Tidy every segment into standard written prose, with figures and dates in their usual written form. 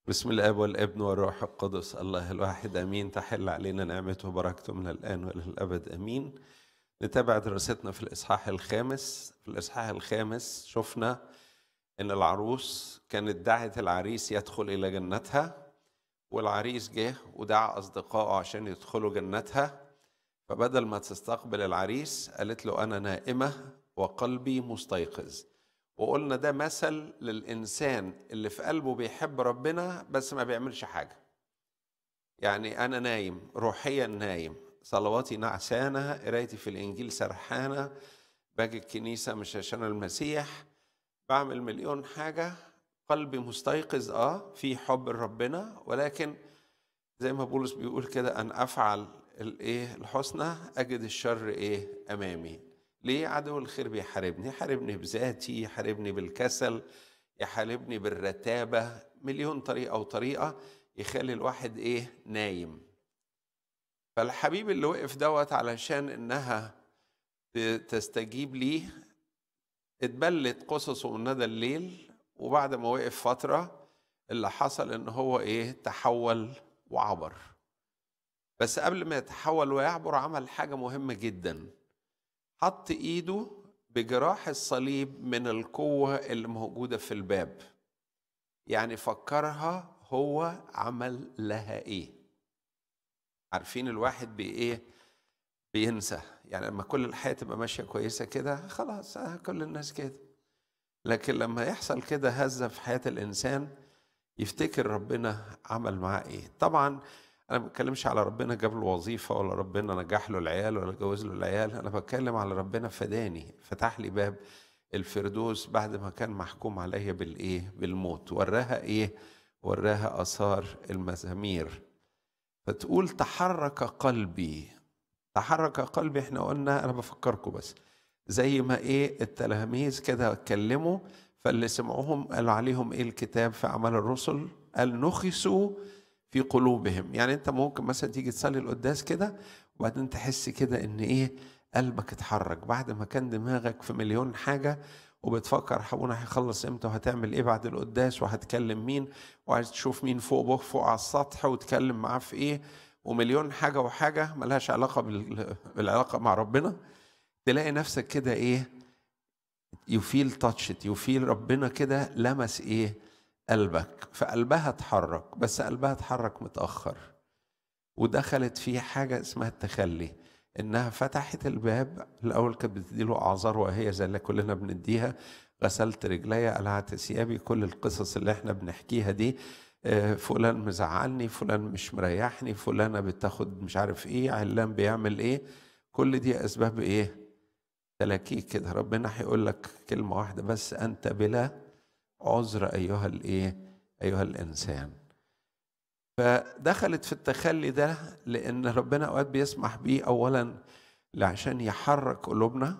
بسم الاب والابن والروح القدس الله الواحد امين. تحل علينا نعمته وبركته من الان والى الابد امين. نتابع دراستنا في الاصحاح الخامس. في الاصحاح الخامس شفنا ان العروس كانت دعت العريس يدخل الى جنتها، والعريس جه ودعا اصدقائه عشان يدخلوا جنتها، فبدل ما تستقبل العريس قالت له انا نائمه وقلبي مستيقظ. وقلنا ده مثل للإنسان اللي في قلبه بيحب ربنا بس ما بيعملش حاجة. يعني أنا نايم، روحيا نايم، صلواتي نعسانة، قرايتي في الإنجيل سرحانة، باجي الكنيسة مش عشان المسيح، بعمل مليون حاجة، قلبي مستيقظ في حب ربنا، ولكن زي ما بولس بيقول كده أن أفعل الحسنى أجد الشر أمامي. ليه؟ عدو الخير بيحاربني، يحاربني بذاتي، يحاربني بالكسل، يحاربني بالرتابة، مليون طريقة وطريقة يخلي الواحد نايم. فالحبيب اللي وقف دوت علشان إنها تستجيب ليه اتبلت قصصه من ندى الليل، وبعد ما وقف فترة اللي حصل إن هو تحول وعبر. بس قبل ما يتحول ويعبر عمل حاجة مهمة جدا، حط ايده بجراح الصليب من القوة اللي موجودة في الباب. يعني فكرها هو عمل لها عارفين الواحد بينسى. يعني لما كل الحياة تبقى ماشية كويسة كده خلاص كل الناس كده، لكن لما يحصل كده هزة في حياة الإنسان يفتكر ربنا عمل معاه طبعا أنا ما بتكلمش على ربنا جاب له وظيفة، ولا ربنا نجح له العيال، ولا جوز له العيال. أنا بتكلم على ربنا فداني، فتح لي باب الفردوس بعد ما كان محكوم عليا بالموت. وراها وراها آثار المزامير. فتقول تحرك قلبي. تحرك قلبي، احنا قلنا أنا بفكركم بس زي ما التلاميذ كده اتكلموا، فاللي سمعوهم قالوا عليهم الكتاب في أعمال الرسل قال نخسوا في قلوبهم. يعني انت ممكن مثلا تيجي تصلي القداس كده وبعدين تحس كده ان قلبك اتحرك بعد ما كان دماغك في مليون حاجة، وبتفكر ابونا هيخلص امتى، وهتعمل بعد القداس، وهتكلم مين، وعايز تشوف مين فوق على السطح وتكلم معاه في ومليون حاجة وحاجة ملهاش علاقة بالعلاقة مع ربنا. تلاقي نفسك كده يفيل تاتشت، يفيل ربنا كده لمس قلبك، فقلبها اتحرك، بس قلبها اتحرك متأخر، ودخلت فيه حاجة اسمها التخلي. انها فتحت الباب. الاول كانت بتديله اعذار وهي زي اللي كلنا بنديها، غسلت رجليا، قلعت ثيابي، كل القصص اللي احنا بنحكيها دي، فلان مزعلني، فلان مش مريحني، فلانة بتاخد مش عارف علان بيعمل كل دي اسباب تلاكيك كده. ربنا هيقول لك كلمة واحدة بس، انت بلا عذر ايها ايها الانسان. فدخلت في التخلي ده لان ربنا اوقات بيسمح بيه اولا عشان يحرك قلوبنا،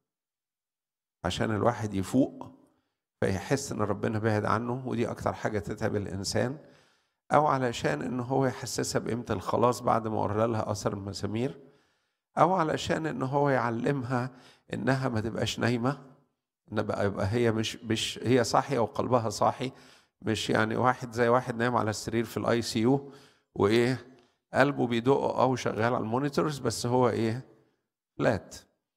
عشان الواحد يفوق فيحس ان ربنا بعد عنه، ودي اكتر حاجة تتعب الانسان، او علشان ان هو يحسسها بقيمة الخلاص بعد ما ورى لها اثر المسامير، او علشان ان هو يعلمها انها ما تبقاش نايمة، ان يبقى هي مش هي صاحية وقلبها صاحي، مش يعني واحد زي واحد نايم على السرير في الاي سي يو قلبه بيدق او شغال على المونيتورز بس هو فلات.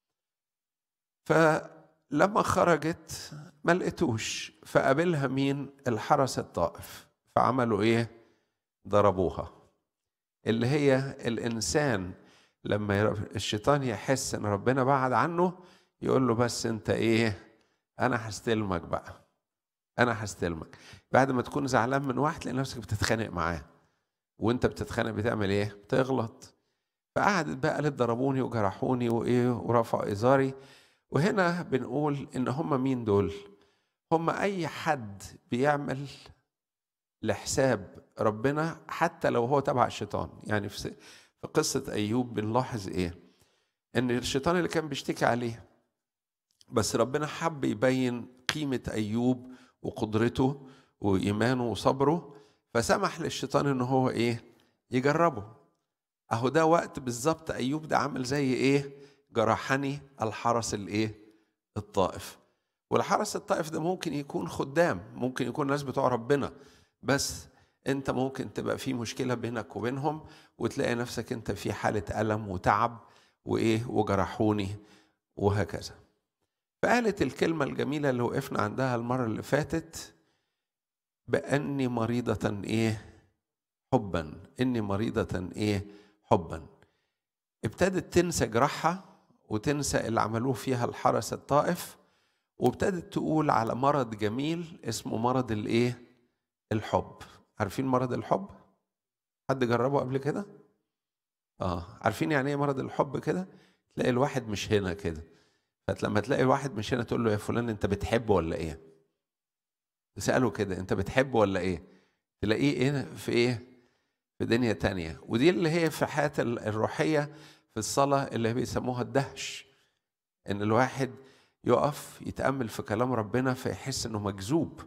فلما خرجت ما لقيتوش، فقابلها مين؟ الحرس الطائف. فعملوا ضربوها. اللي هي الانسان لما الشيطان يحس ان ربنا بعد عنه يقول له بس انت انا هستلمك بقى، انا هستلمك. بعد ما تكون زعلان من واحد تلاقي نفسك بتتخانق معاه، وانت بتتخانق بتعمل بتغلط. فقعدت بقى قالت ضربوني وجرحوني ورفعوا ازاري. وهنا بنقول ان هم مين دول؟ هم اي حد بيعمل لحساب ربنا حتى لو هو تبع الشيطان. يعني في قصة ايوب بنلاحظ ان الشيطان اللي كان بيشتكي عليه، بس ربنا حب يبين قيمة ايوب وقدرته وإيمانه وصبره، فسمح للشيطان إنه هو يجربه. أهو ده وقت بالظبط أيوب ده عامل زي جرحني الحرس الطائف. والحرس الطائف ده ممكن يكون خدام، ممكن يكون ناس بتوع ربنا، بس انت ممكن تبقى في مشكلة بينك وبينهم وتلاقي نفسك انت في حالة ألم وتعب وجرحوني وهكذا. فقالت الكلمة الجميلة اللي وقفنا عندها المرة اللي فاتت، بأني مريضة حبا. إني مريضة حبا. ابتدت تنسى جرحها وتنسى اللي عملوه فيها الحرس الطائف، وابتدت تقول على مرض جميل اسمه مرض الحب. عارفين مرض الحب؟ حد جربه قبل كده؟ عارفين يعني ايه مرض الحب كده؟ تلاقي الواحد مش هنا كده، فلما تلاقي الواحد مش هنا تقول له يا فلان انت بتحبه ولا ايه؟ تسأله كده انت بتحبه ولا ايه؟ تلاقيه في دنيا تانية. ودي اللي هي في حياة الروحية في الصلاة اللي بيسموها الدهش، ان الواحد يقف يتأمل في كلام ربنا فيحس انه مجذوب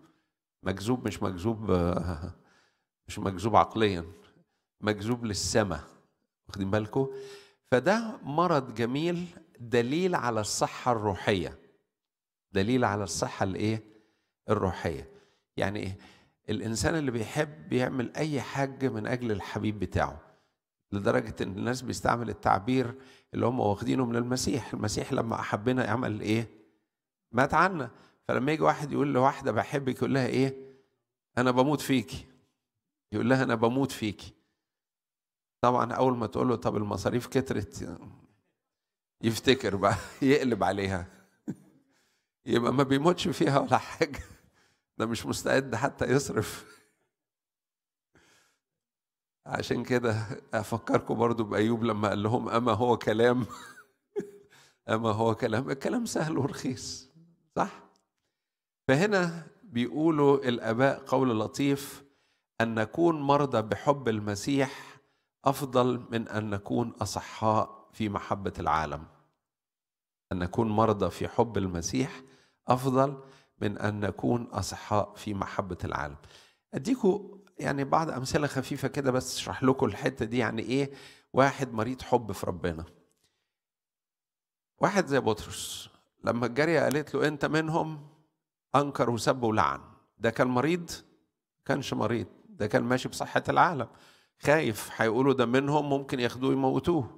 مش مجذوب عقليا، مجذوب للسماء. واخدين بالكم؟ فده مرض جميل، دليل على الصحة الروحية، دليل على الصحة الروحية. يعني ايه؟ الإنسان اللي بيحب بيعمل أي حاجة من أجل الحبيب بتاعه، لدرجة إن الناس بيستعمل التعبير اللي هم واخدينه من المسيح لما أحبنا يعمل مات عنا. فلما يجي واحد يقول لواحدة بحبك يقول لها أنا بموت فيكي، يقول لها أنا بموت فيكي. طبعا أول ما تقول له طب المصاريف كترت يفتكر بقى يقلب عليها، يبقى ما بيموتش فيها ولا حاجة، ده مش مستعد حتى يصرف. عشان كده أفكركم برضو بأيوب لما قال لهم أما هو كلام أما هو كلام، الكلام سهل ورخيص، صح؟ فهنا بيقولوا الآباء قول لطيف، أن نكون مرضى بحب المسيح أفضل من أن نكون أصحاء في محبة العالم. أن نكون مرضى في حب المسيح أفضل من أن نكون أصحاء في محبة العالم. أديكوا يعني بعض أمثلة خفيفة كده بس أشرح لكم الحتة دي. يعني واحد مريض حب في ربنا، واحد زي بطرس لما الجارية قالت له أنت منهم، أنكر وسب ولعن. ده كان مريض؟ كانش مريض، ده كان ماشي بصحة العالم، خايف هيقولوا ده منهم ممكن ياخدوه يموتوه.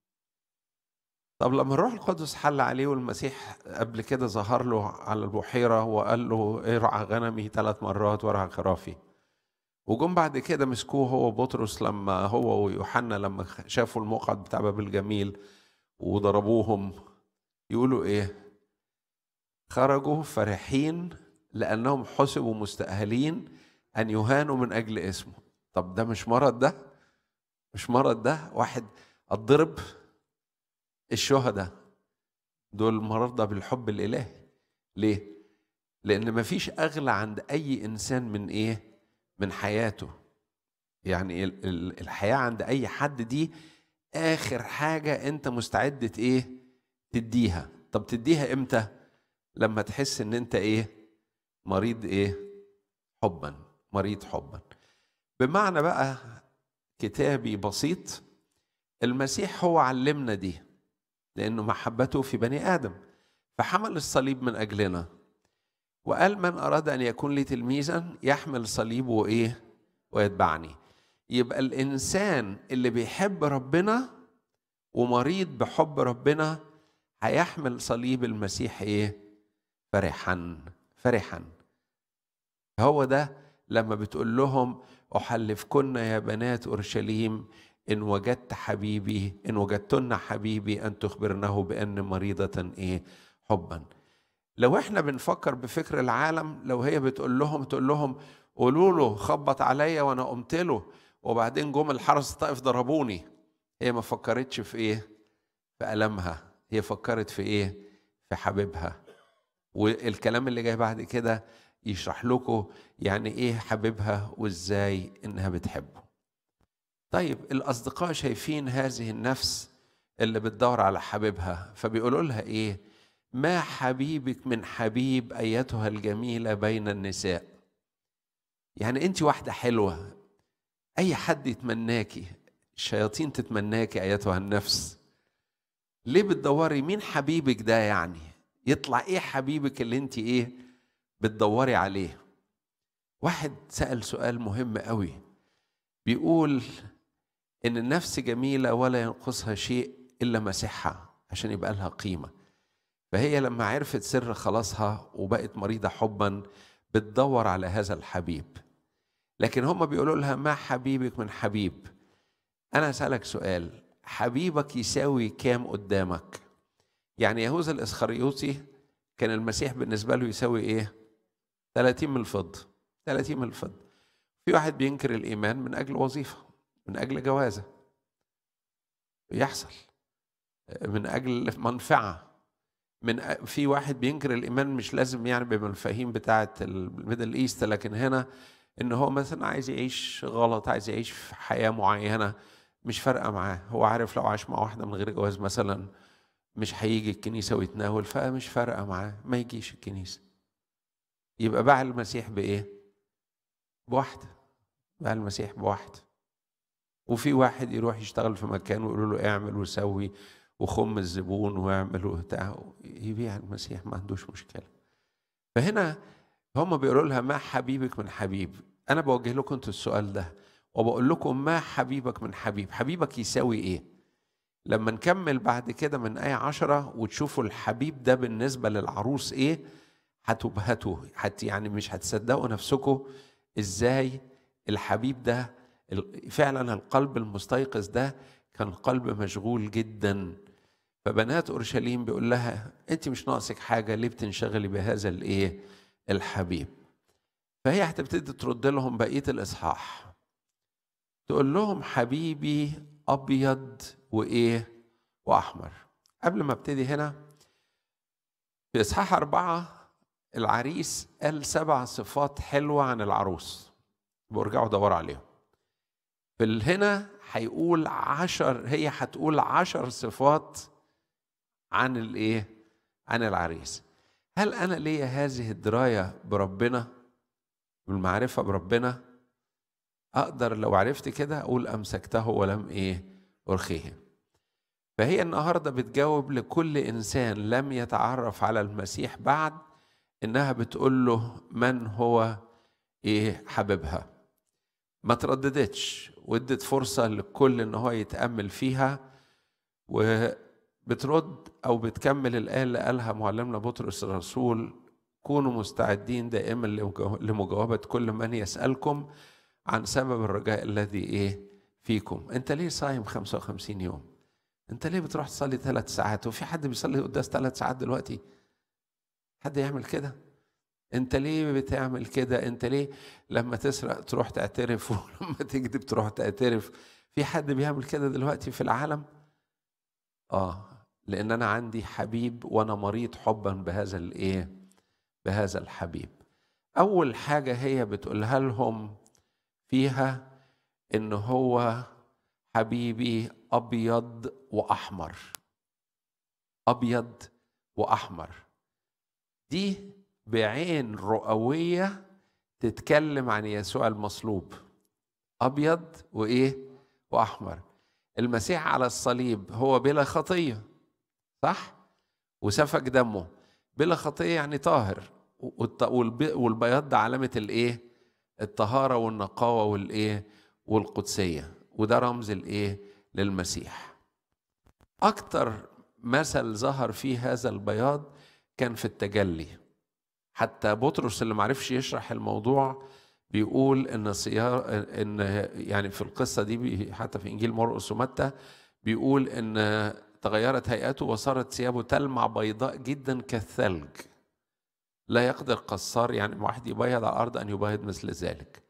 طب لما الروح القدس حل عليه والمسيح قبل كده ظهر له على البحيرة وقال له ارعى غنمي 3 مرات وارعى خرافي، وجم بعد كده مسكوه هو بطرس لما هو ويوحنا لما شافوا الموقد بتاع باب الجميل وضربوهم، يقولوا خرجوا فرحين لأنهم حسبوا مستأهلين أن يهانوا من أجل اسمه. طب ده مش مرض؟ ده مش مرض؟ ده واحد الضرب. الشهداء دول مرضى بالحب الإلهي. ليه؟ لأن مفيش أغلى عند أي إنسان من حياته. يعني الحياة عند أي حد دي آخر حاجة أنت مستعد تديها. طب تديها إمتى؟ لما تحس إن أنت مريض حبا، مريض حبا. بمعنى بقى كتابي بسيط، المسيح هو علمنا دي لأنه محبته في بني آدم، فحمل الصليب من أجلنا وقال من أراد أن يكون لي تلميذا يحمل صليبه ويتبعني. يبقى الإنسان اللي بيحب ربنا ومريض بحب ربنا هيحمل صليب المسيح فرحا فرحا. هو ده لما بتقول لهم أحلفكن يا بنات أورشليم إن وجدت حبيبي، إن وجدتن حبيبي أن تخبرنه بأن مريضة حبا. لو احنا بنفكر بفكر العالم، لو هي تقول لهم قولوا له خبط عليا وانا قمت له وبعدين جم الحرس الطائف ضربوني، هي ما فكرتش في في ألمها، هي فكرت في في حبيبها. والكلام اللي جاي بعد كده يشرح لكم يعني حبيبها وازاي انها بتحبه. طيب الأصدقاء شايفين هذه النفس اللي بتدور على حبيبها فبيقولوا لها ما حبيبك من حبيب أيتها الجميلة بين النساء. يعني أنت واحدة حلوة، أي حد يتمناكي، الشياطين تتمناكي أيتها النفس. ليه بتدوري مين حبيبك ده؟ يعني يطلع حبيبك اللي أنت بتدوري عليه؟ واحد سأل سؤال مهم قوي، بيقول إن النفس جميلة ولا ينقصها شيء إلا مسيحها عشان يبقى لها قيمة. فهي لما عرفت سر خلاصها وبقت مريضة حبا بتدور على هذا الحبيب، لكن هم بيقولوا لها ما حبيبك من حبيب. أنا أسألك سؤال، حبيبك يساوي كام قدامك؟ يعني يهوذا الإسخريوطي كان المسيح بالنسبة له يساوي إيه؟ 30 من الفضة. 30 من الفضة. في واحد بينكر الإيمان من أجل وظيفة، من أجل جوازة يحصل، من أجل منفعة، في واحد بينكر الإيمان مش لازم يعني بالمفاهيم بتاعة الميدل إيست، لكن هنا إن هو مثلا عايز يعيش غلط، عايز يعيش في حياة معينة مش فارقة معاه. هو عارف لو عاش مع واحدة من غير جواز مثلا مش هيجي الكنيسة ويتناول، فمش فارقة معاه ما يجيش الكنيسة. يبقى باع المسيح بإيه؟ بواحدة. باع المسيح بواحدة. وفي واحد يروح يشتغل في مكان ويقولوا له اعمل وسوي وخم الزبون واعمل وبتاع، يبيع المسيح ما عندوش مشكلة. فهنا هم بيقولوا لها ما حبيبك من حبيب. أنا بوجه لكم انتوا السؤال ده وبقول لكم ما حبيبك من حبيب. حبيبك يساوي إيه؟ لما نكمل بعد كده من آية 10 وتشوفوا الحبيب ده بالنسبة للعروس إيه، هتبهتوا، يعني مش هتصدقوا نفسكم إزاي الحبيب ده فعلا القلب المستيقظ ده كان قلب مشغول جدا. فبنات أورشليم بيقول لها أنت مش ناقصك حاجة، ليه بتنشغلي بهذا الإيه الحبيب؟ فهي هتبتدي ترد لهم بقية الإصحاح، تقول لهم حبيبي أبيض وإيه وأحمر. قبل ما ابتدي هنا في إصحاح 4 العريس قال 7 صفات حلوة عن العروس، برجعوا دوروا عليهم. في هنا هيقول 10، هي هتقول 10 صفات عن الإيه؟ عن العريس. هل أنا ليا هذه الدراية بربنا بالمعرفة بربنا؟ أقدر لو عرفت كده أقول أمسكته ولم إيه أرخيه. فهي النهاردة بتجاوب لكل إنسان لم يتعرف على المسيح بعد، إنها بتقول له من هو إيه حبيبها. ما ترددتش وادت فرصة للكل إن هو يتأمل فيها، وبترد أو بتكمل الآية اللي قالها معلمنا بطرس الرسول: كونوا مستعدين دائما لمجاوبة كل من يسألكم عن سبب الرجاء الذي إيه فيكم. أنت ليه صايم 55 يوم؟ أنت ليه بتروح تصلي 3 ساعات؟ وفي حد بيصلي قداس 3 ساعات دلوقتي؟ حد يعمل كده؟ أنت ليه بتعمل كده؟ أنت ليه لما تسرق تروح تعترف ولما تكذب تروح تعترف؟ في حد بيعمل كده دلوقتي في العالم؟ لأن أنا عندي حبيب وأنا مريض حبا بهذا الإيه؟ بهذا الحبيب. أول حاجة هي بتقولها لهم فيها إن هو حبيبي أبيض وأحمر. أبيض وأحمر دي بعين رؤوية تتكلم عن يسوع المصلوب. أبيض وإيه وأحمر. المسيح على الصليب هو بلا خطية، صح؟ وسفك دمه بلا خطية يعني طاهر، والبياض ده علامة الإيه؟ الطهارة والنقاوة والإيه؟ والقدسية، وده رمز الإيه؟ للمسيح. أكتر مثل ظهر فيه هذا البياض كان في التجلي. حتى بطرس اللي معرفش يشرح الموضوع بيقول إن يعني في القصة دي حتى في إنجيل مرقس ومتى بيقول إن تغيرت هيئته وصارت ثيابه تلمع بيضاء جدا كالثلج، لا يقدر قصار يعني واحد يبيض على الأرض أن يبيض مثل ذلك.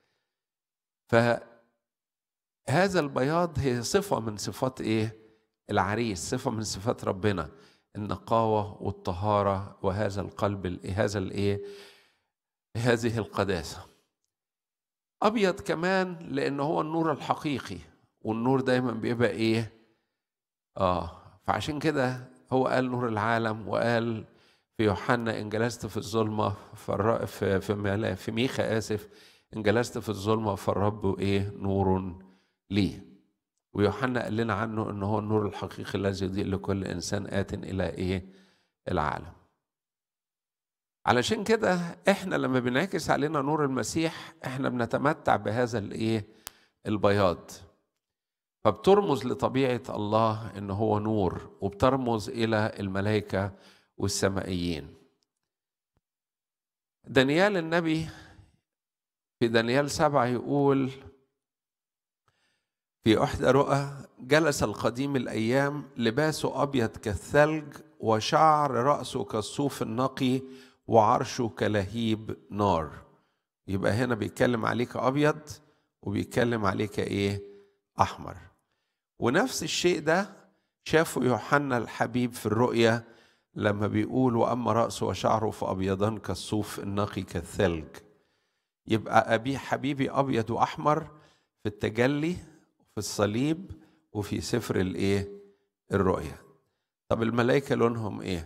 فهذا البياض هي صفة من صفات إيه؟ العريس، صفة من صفات ربنا، النقاوة والطهارة وهذا القلب هذا الإيه؟ هذه القداسة. أبيض كمان لأنه هو النور الحقيقي، والنور دايما بيبقى إيه؟ فعشان كده هو قال نور العالم، وقال في يوحنا إن جلست في الظلمة في ميخا إن جلست في الظلمة فالرب إيه؟ نور لي. ويوحنا قال لنا عنه إنه هو النور الحقيقي الذي يضيء لكل إنسان آت إلى إيه؟ العالم. علشان كده احنا لما بينعكس علينا نور المسيح احنا بنتمتع بهذا البياض، فبترمز لطبيعة الله إن هو نور، وبترمز إلى الملائكة والسمائيين. دانيال النبي في دانيال 7 يقول في إحدى رؤى: جلس القديم الأيام لباسه أبيض كالثلج وشعر رأسه كالصوف النقي وعرشه كلهيب نار. يبقى هنا بيتكلم عليك أبيض وبيتكلم عليك إيه؟ أحمر. ونفس الشيء ده شافه يوحنا الحبيب في الرؤيا لما بيقول: وأما رأسه وشعره فأبيضان كالصوف النقي كالثلج. يبقى أبي حبيبي أبيض وأحمر في التجلي وفي الصليب وفي سفر الرؤيا. طب الملائكة لونهم إيه؟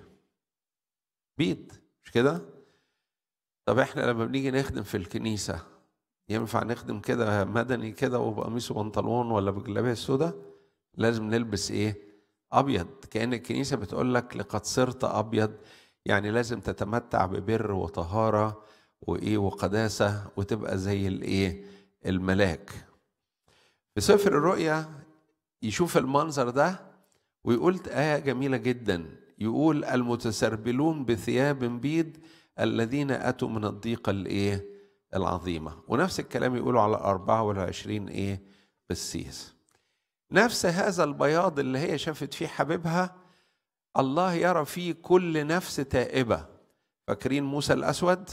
بيض، مش كده؟ طب إحنا لما بنيجي نخدم في الكنيسة ينفع نخدم كده مدني كده وبقميص وبنطلون ولا بجلابية سودا؟ لازم نلبس إيه؟ أبيض. كأن الكنيسة بتقول لك لقد صرت أبيض، يعني لازم تتمتع ببر وطهارة وقداسة وتبقى زي الملاك. في سفر الرؤيا يشوف المنظر ده ويقول آية جميلة جدا، يقول: المتسربلون بثياب بيض الذين أتوا من الضيقة العظيمة. ونفس الكلام يقولوا على 24 قسيس. نفس هذا البياض اللي هي شافت فيه حبيبها الله يرى فيه كل نفس تائبة. فاكرين موسى الأسود؟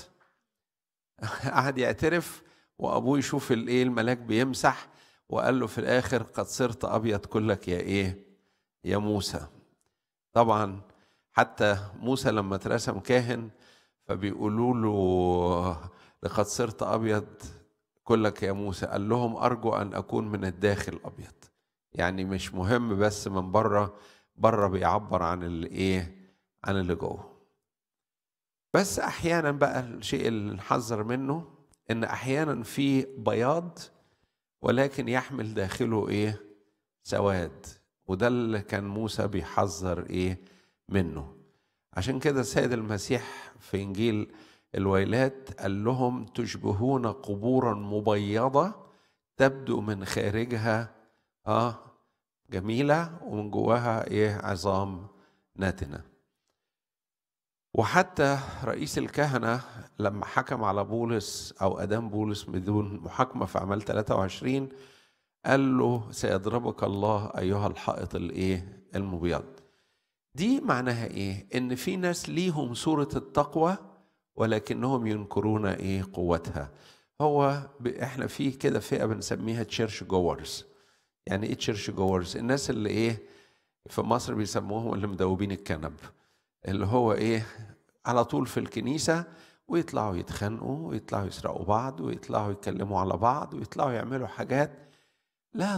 قعد يعترف وأبوه يشوف الملاك بيمسح وقال له في الآخر: قد صرت أبيض كلك يا موسى. طبعا حتى موسى لما اترسم كاهن فبيقولوا له: لقد صرت أبيض كلك يا موسى. قال لهم: أرجو أن أكون من الداخل أبيض. يعني مش مهم بس من بره بيعبر عن عن اللي جوه. بس أحيانا بقى الشيء اللي نحذر منه إن أحيانا في بياض ولكن يحمل داخله سواد، وده اللي كان موسى بيحذر منه. عشان كده السيد المسيح في إنجيل الويلات قال لهم: تشبهون قبورا مبيضة تبدو من خارجها جميلة ومن جواها عظام ناتنة. وحتى رئيس الكهنة لما حكم على بولس أو أدام بولس بدون محاكمة في أعمال 23 قال له: سيضربك الله أيها الحائط المبيض. دي معناها إن في ناس ليهم صورة التقوى ولكنهم ينكرون قوتها. إحنا في كده فئة بنسميها تشيرش جوورز. يعني إيه تشيرش جوورز؟ الناس اللي في مصر بيسموهم اللي مدوبين الكنب، اللي هو على طول في الكنيسة ويطلعوا يتخانقوا ويطلعوا يسرقوا بعض ويطلعوا يتكلموا على بعض ويطلعوا يعملوا حاجات لا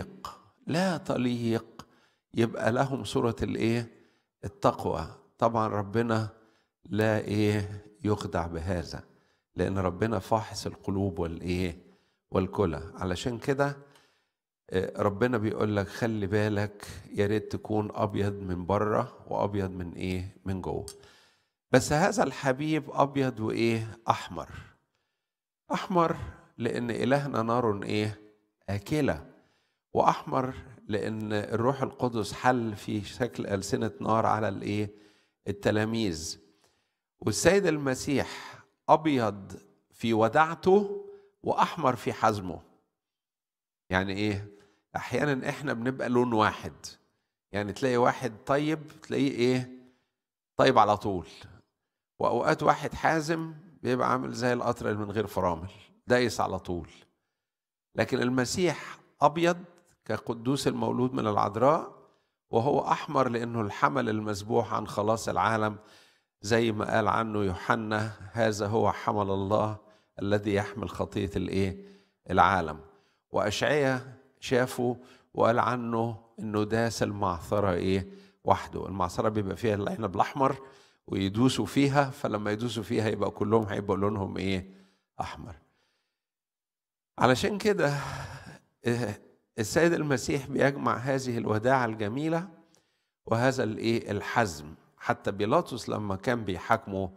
تليق يبقى لهم صورة التقوى. طبعا ربنا لا يخدع بهذا، لأن ربنا فاحص القلوب والكلى. علشان كده ربنا بيقول لك خلي بالك، يا ريت تكون أبيض من بره وأبيض من جوه. بس هذا الحبيب أبيض أحمر. أحمر لأن إلهنا نار آكلة، وأحمر لأن الروح القدس حل في شكل ألسنة نار على التلاميذ. والسيد المسيح أبيض في ودعته وأحمر في حزمه. يعني أحيانا إحنا بنبقى لون واحد، يعني تلاقي واحد طيب تلاقيه طيب على طول، وأوقات واحد حازم بيبقى عامل زي القطر اللي من غير فرامل دايس على طول. لكن المسيح أبيض كقدوس المولود من العذراء، وهو أحمر لأنه الحمل المذبوح عن خلاص العالم، زي ما قال عنه يوحنا: هذا هو حمل الله الذي يحمل خطية العالم. وأشعياء شافه وقال عنه إنه داس المعثرة وحده. المعثرة بيبقى فيها العنب الأحمر ويدوسوا فيها، فلما يدوسوا فيها يبقى كلهم هيبقى لونهم أحمر. علشان كده السيد المسيح بيجمع هذه الوداعة الجميلة وهذا الحزم. حتى بيلاطس لما كان بيحاكمه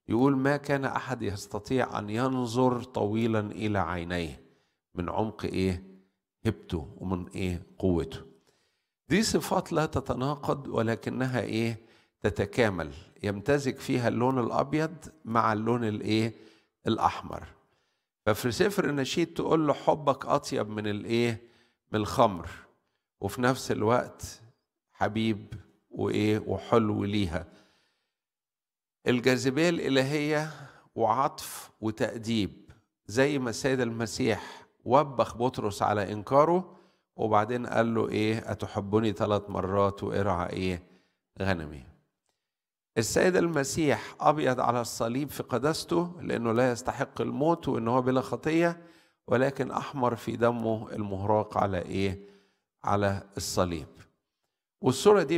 يقول ما كان أحد يستطيع أن ينظر طويلا إلى عينيه من عمق هبته ومن قوته. دي صفات لا تتناقض ولكنها تتكامل، يمتزج فيها اللون الأبيض مع اللون الأحمر. ففي سفر النشيد تقول له حبك أطيب من من الخمر، وفي نفس الوقت حبيب وحلو ليها. الجاذبية الإلهية وعطف وتأديب، زي ما السيد المسيح وبخ بطرس على إنكاره وبعدين قال له أتحبني 3 مرات وارعى غنمي. السيد المسيح أبيض على الصليب في قداسته لأنه لا يستحق الموت وإنه هو بلا خطية، ولكن أحمر في دمه المهراق على على الصليب. والصورة دي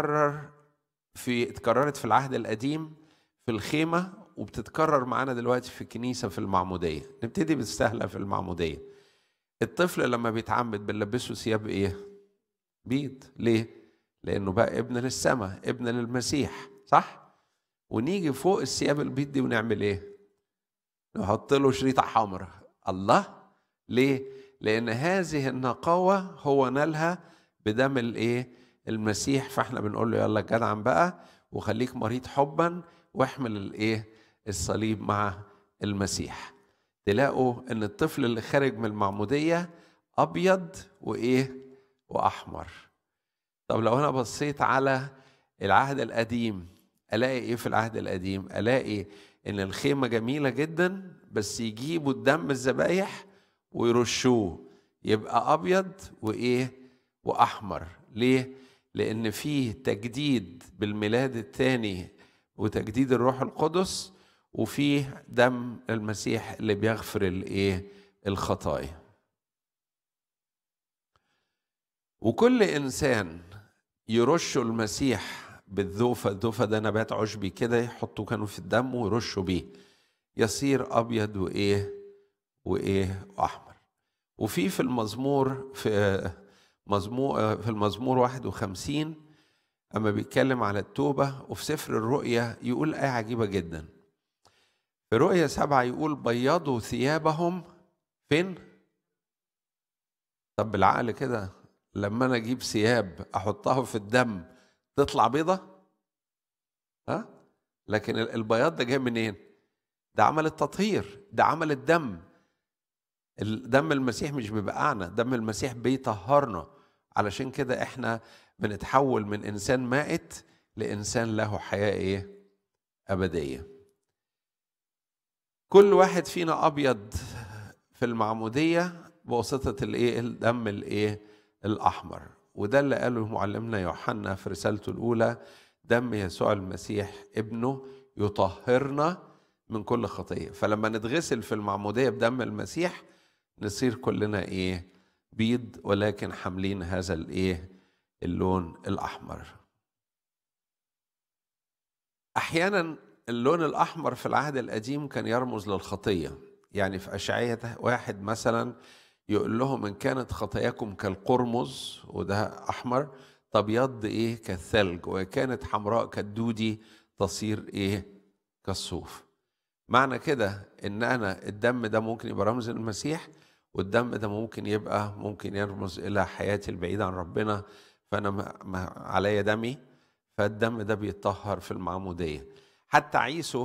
اتكررت في العهد القديم في الخيمة، وبتتكرر معانا دلوقتي في الكنيسة في المعمودية. نبتدي بالسهلة في المعمودية. الطفل لما بيتعمد بنلبسه ثياب بيض. ليه؟ لأنه بقى ابن للسماء، ابن للمسيح، صح؟ ونيجي فوق الثياب البيض دي ونعمل نحط له شريطة حمراء. الله، ليه؟ لأن هذه النقاوة هو نالها بدم المسيح. فاحنا بنقول له يلا جدعا بقى وخليك مريض حبا واحمل الصليب مع المسيح. تلاقوا ان الطفل اللي خارج من المعمودية ابيض واحمر. طب لو انا بصيت على العهد القديم الاقي في العهد القديم؟ الاقي ان الخيمة جميلة جدا، بس يجيبوا الدم الذبايح ويرشوه يبقى ابيض واحمر. ليه؟ لان فيه تجديد بالميلاد الثاني وتجديد الروح القدس، وفيه دم المسيح اللي بيغفر الخطايا. وكل انسان يرشوا المسيح بالذوفة. الذوفة ده نبات عشبي كده يحطوا كانوا في الدم ويرشوا بيه، يصير ابيض واحمر. وفي المزمور في المزمور 51 اما بيتكلم على التوبة، وفي سفر الرؤيا يقول آية عجيبة جدا. في رؤيا 7 يقول بيضوا ثيابهم فين؟ طب بالعقل كده لما انا اجيب ثياب احطها في الدم تطلع بيضة؟ لكن البياض ده جاي منين؟ ده عمل التطهير، ده عمل الدم. الدم المسيح مش بيبقعنا، دم المسيح بيطهرنا. علشان كده احنا بنتحول من انسان مائت لانسان له حياة ابدية. كل واحد فينا ابيض في المعمودية بواسطة الدم الاحمر. وده اللي قاله معلمنا يوحنا في رسالته الاولى: دم يسوع المسيح ابنه يطهرنا من كل خطية. فلما نتغسل في المعمودية بدم المسيح نصير كلنا بيض، ولكن حاملين هذا اللون الأحمر. أحيانا اللون الأحمر في العهد القديم كان يرمز للخطية. يعني في أشعية 1 مثلا يقول لهم إن كانت خطاياكم كالقرمز، وده أحمر، تبيض كالثلج، وكانت حمراء كالدودي تصير كالصوف. معنى كده إن أنا الدم ده ممكن يبقى رمز المسيح، والدم ده ممكن يرمز إلى حياتي البعيدة عن ربنا، فأنا عليا دمي، فالدم ده بيتطهر في المعمودية. حتى عيسو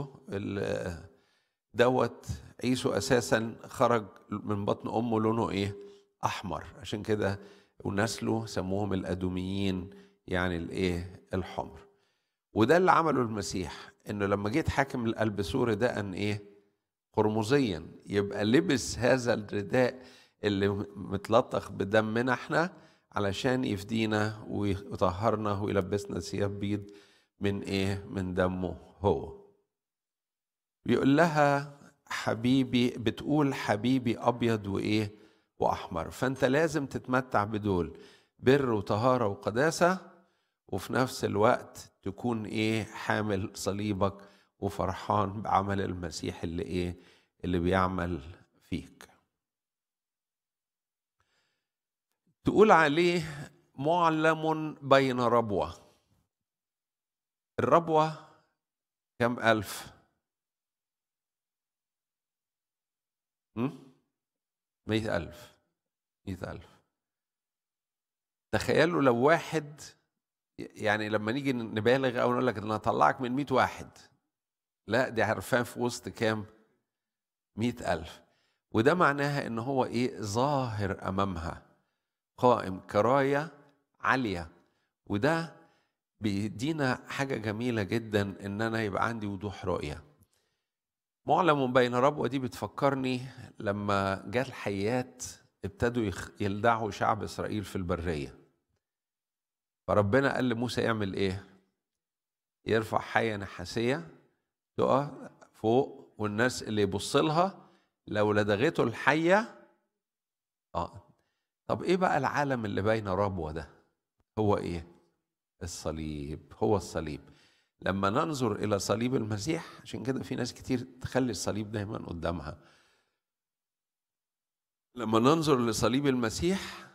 عيسو أساسا خرج من بطن أمه لونه أحمر، عشان كده ونسله سموهم الأدوميين، يعني الحمر. وده اللي عمله المسيح، إنه لما جيت حاكم البسوه رداء قرمزيا، يبقى لبس هذا الرداء اللي متلطخ بدمنا احنا علشان يفدينا ويطهرنا ويلبسنا ثياب بيض من دمه هو. بيقول لها حبيبي، بتقول حبيبي أبيض وأحمر. فأنت لازم تتمتع بدول، بر وطهارة وقداسة، وفي نفس الوقت تكون حامل صليبك وفرحان بعمل المسيح اللي بيعمل فيك. تقول عليه معلم بين ربوة. الربوة كم ألف؟ 100,000. 100,000. تخيلوا لو واحد، يعني لما نيجي نبالغ أو نقول لك أنا هطلعك من 100 واحد، لا دي عرفان في وسط كام؟ 100,000. وده معناها إن هو إيه؟ ظاهر أمامها، قائم كراية عالية. وده بيدينا حاجة جميلة جدا، إن أنا يبقى عندي وضوح رؤية. معلم بين ربوة دي بتفكرني لما جاء الحيات ابتدوا يلدعوا شعب إسرائيل في البرية. فربنا قال لموسى يعمل إيه؟ يرفع حية نحاسية تقع فوق، والناس اللي يبص لها لو لدغته الحية. طب إيه بقى العالم اللي بين ربوة ده؟ هو إيه؟ الصليب. هو الصليب. لما ننظر إلى صليب المسيح، عشان كده في ناس كتير تخلي الصليب دايما قدامها. لما ننظر لصليب المسيح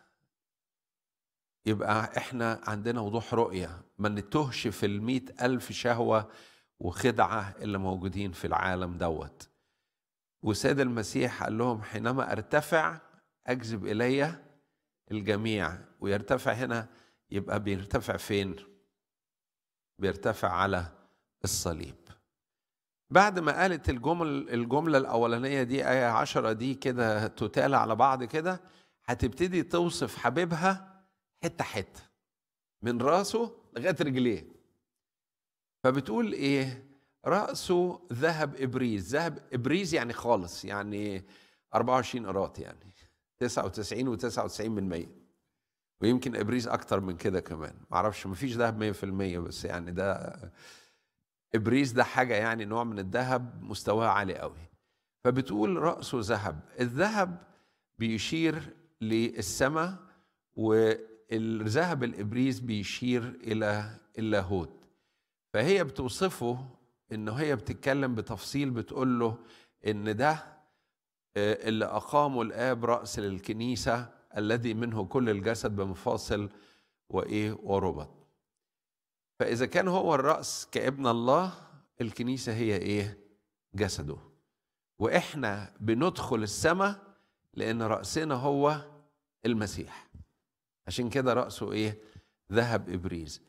يبقى احنا عندنا وضوح رؤية، ما نتهش في 100,000 شهوة وخدعة اللي موجودين في العالم دوت. وسيد المسيح قال لهم حينما ارتفع أجذب إلي الجميع. ويرتفع هنا يبقى بيرتفع فين؟ بيرتفع على الصليب. بعد ما قالت الجملة الأولانية دي، آية 10 دي كده تتالى على بعض كده، هتبتدي توصف حبيبها حتة حتة من راسه لغاية رجليه. فبتقول إيه؟ رأسه ذهب إبريز. ذهب إبريز يعني خالص، يعني 24 قراط، يعني 99.99%. ويمكن إبريز أكتر من كده كمان، معرفش، مفيش ذهب 100%، بس يعني ده إبريز ده حاجة يعني نوع من الذهب مستواه عالي قوي. فبتقول رأسه ذهب. الذهب بيشير للسماء، والذهب الإبريز بيشير إلى اللاهوت. فهي بتوصفه إنه هي بتتكلم بتفصيل، بتقول له إن ده اللي أقامه الآب رأس للكنيسة، الذي منه كل الجسد بمفاصل وإيه وربط. فإذا كان هو الرأس كابن الله، الكنيسة هي إيه؟ جسده. وإحنا بندخل السماء لأن رأسنا هو المسيح. عشان كده رأسه إيه؟ ذهب إبريز.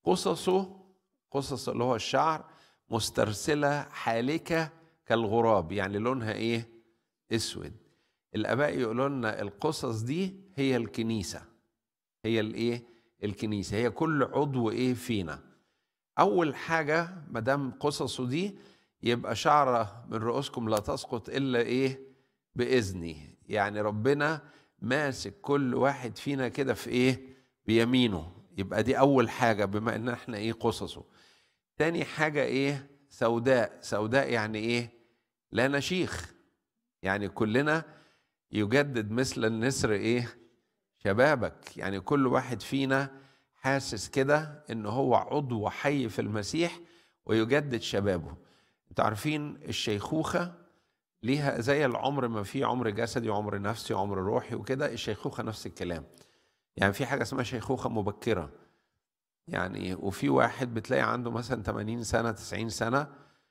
قصصه اللي هو الشعر مسترسلة حالكة كالغراب، يعني لونها إيه؟ أسود. الآباء يقولوا لنا القصص دي هي الكنيسة. هي الإيه؟ الكنيسة هي كل عضو إيه فينا. أول حاجة مدام قصصه دي، يبقى شعرة من رؤوسكم لا تسقط إلا إيه؟ بإذني. يعني ربنا ماسك كل واحد فينا كده في إيه؟ بيمينه. يبقى دي أول حاجة، بما إن إحنا إيه؟ قصصه. تاني حاجة إيه؟ سوداء. سوداء يعني إيه؟ لا نشيخ، يعني كلنا يجدد مثل النسر إيه؟ شبابك. يعني كل واحد فينا حاسس كده إن هو عضو حي في المسيح ويجدد شبابه. انتوا عارفين الشيخوخة ليها زي العمر، ما في عمر جسدي وعمر نفسي وعمر روحي وكده، الشيخوخة نفس الكلام. يعني في حاجة اسمها شيخوخة مبكرة، يعني وفي واحد بتلاقي عنده مثلا 80 سنة 90 سنة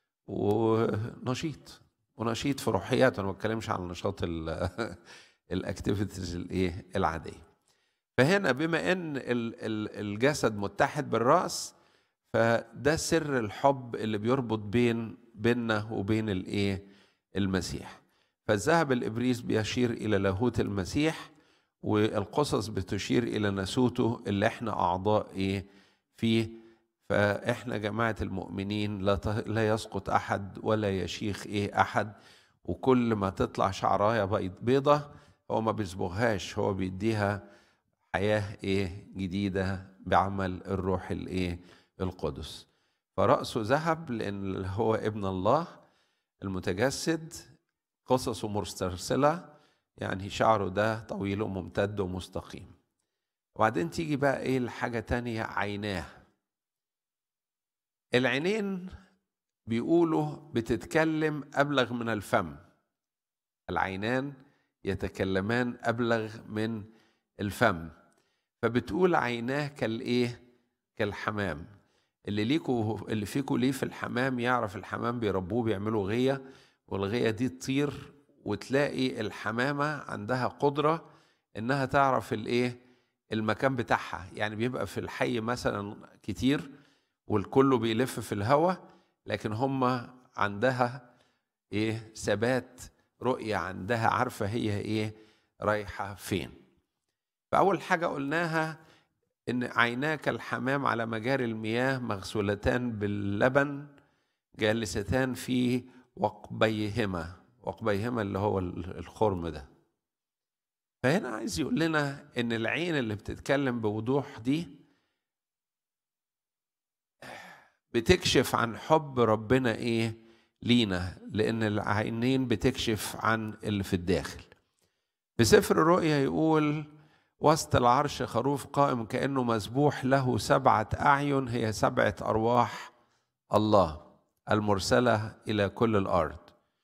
ونشيط في روحياته. انا ما بتكلمش عن نشاط الاكتيفيتيز الايه العاديه. فهنا بما ان الجسد متحد بالراس، فده سر الحب اللي بيربط بيننا وبين الايه المسيح. فالذهب الابريز بيشير الى لاهوت المسيح، والقصص بتشير الى ناسوته اللي احنا اعضاء ايه فيه. فاحنا جماعه المؤمنين لا يسقط احد ولا يشيخ ايه احد. وكل ما تطلع شعرايه بيضه هو ما بيصبغهاش، هو بيديها حياه ايه جديده بعمل الروح الايه القدس. فرأسه ذهب لأن هو ابن الله المتجسد. قصصه مسترسلة، يعني شعره ده طويل وممتد ومستقيم. وبعدين تيجي بقى ايه الحاجة تانية؟ عيناه. العينين بيقولوا بتتكلم أبلغ من الفم. العينان يتكلمان أبلغ من الفم. فبتقول عيناه كالإيه؟ كالحمام. اللي فيكوا ليه في الحمام يعرف الحمام بيربوه، بيعملوا غية، والغية دي تطير وتلاقي الحمامة عندها قدرة إنها تعرف المكان بتاعها. يعني بيبقى في الحي مثلا كتير والكل بيلف في الهواء، لكن هم عندها ثبات رؤية، عندها عارفة هي رايحة فين. فأول حاجة قلناها إن عيناك الحمام على مجاري المياه مغسولتان باللبن جالستان في وقبيهما. وقبيهما اللي هو الخرم ده. فهنا عايز يقول لنا إن العين اللي بتتكلم بوضوح دي بتكشف عن حب ربنا لينا، لأن العينين بتكشف عن اللي في الداخل. في سفر الرؤيا يقول وسط العرش خروف قائم كأنه مذبوح له 7 أعين، هي 7 أرواح الله المرسلة إلى كل الأرض.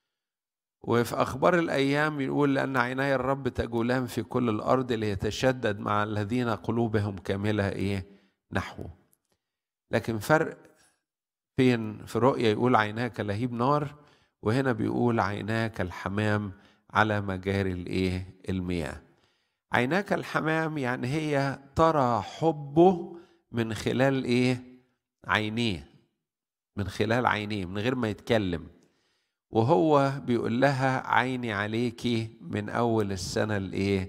وفي أخبار الأيام يقول لأن عيناي الرب تجولان في كل الأرض ليتشدد مع الذين قلوبهم كاملة نحوه. لكن فرق فين؟ في رؤيا يقول عيناك لهيب نار، وهنا بيقول عيناك الحمام على مجاري المياه. عيناك الحمام يعني هي ترى حبه من خلال عينيه، من خلال عينيه من غير ما يتكلم. وهو بيقول لها عيني عليكي من أول السنة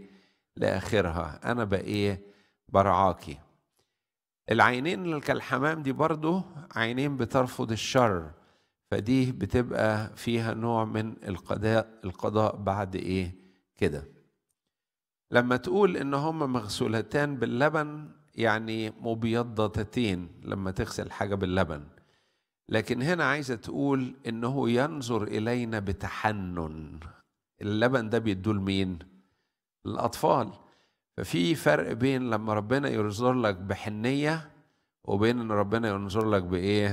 لآخرها، أنا برعاكي. العينين اللي كالحمام دي برضو عينين بترفض الشر، فدي بتبقى فيها نوع من القضاء بعد كده. لما تقول إن هم مغسولتان باللبن يعني مبيضتين لما تغسل حاجة باللبن، لكن هنا عايزة تقول إنه ينظر إلينا بتحنن. اللبن ده بيدول مين؟ الأطفال. ففي فرق بين لما ربنا ينظر لك بحنية وبين إن ربنا ينظر لك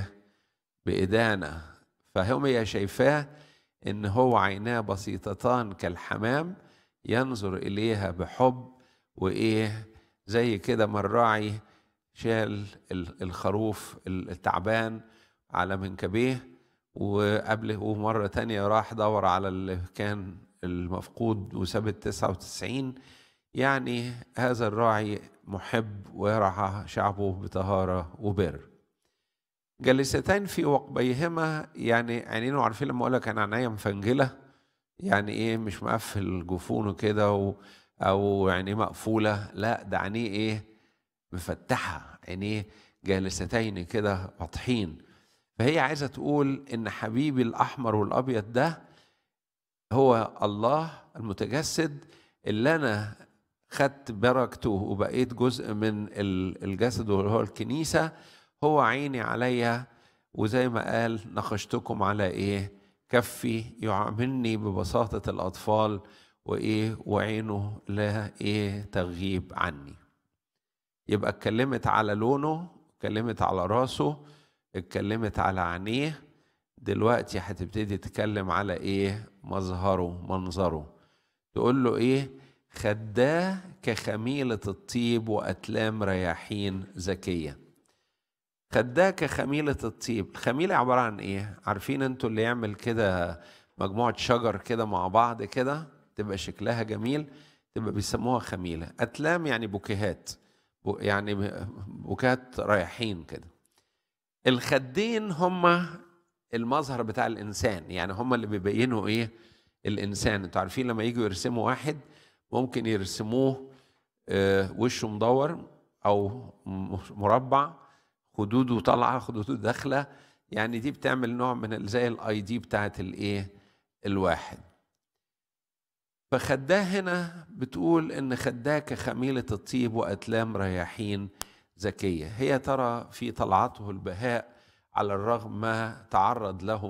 بإدانة. فهم هي شايفاه إن هو عيناه بسيطتان كالحمام ينظر إليها بحب، زي كده ما الراعي شال الخروف التعبان على منكبيه وقبله، ومرة تانية راح دور على اللي كان المفقود وساب 99. يعني هذا الراعي محب ويرعى شعبه بطهارة وبر. جلستين في وقبيهما يعني عينينه، عارفين لما أقولك أنا عينيا مفنجلة يعني مش مقفل جفونه كده أو عينيه مقفولة، لا ده عينيه مفتحة، عينيه جالستين كده واضحين. فهي عايزة تقول إن حبيبي الأحمر والأبيض ده هو الله المتجسد اللي أنا خدت بركته وبقيت جزء من الجسد وهو الكنيسة. هو عيني عليا، وزي ما قال نقشتكم على كفي، يعاملني ببساطة الأطفال وعينه لا تغيب عني. يبقى اتكلمت على لونه، اتكلمت على راسه، اتكلمت على عينيه. دلوقتي هتبتدي تتكلم على مظهره، منظره. تقول له خداه كخميلة الطيب وأتلام رياحين زكية. خداه كخميلة الطيب. الخميلة عبارة عن عارفين انتوا اللي يعمل كده مجموعة شجر كده مع بعض كده تبقى شكلها جميل، تبقى بيسموها خميلة. أتلام يعني بوكيهات، يعني بوكيهات رياحين كده. الخدين هما المظهر بتاع الإنسان، يعني هما اللي بيبينوا الإنسان. انتوا عارفين لما يجوا يرسموا واحد ممكن يرسموه وشه مدور أو مربع، خدوده طالعة خدوده داخلة، يعني دي بتعمل نوع من زي الاي دي بتاعت الواحد. فخداه هنا بتقول ان خداه كخميلة الطيب وأتلام رياحين زكية. هي ترى في طلعته البهاء على الرغم ما تعرض له